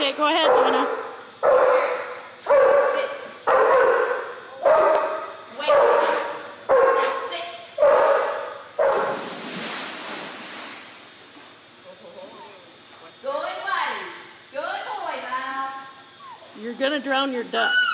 Okay, go ahead, Luna. Sit. Wait. Sit. Good buddy. Good boy, Val. You're gonna drown your duck.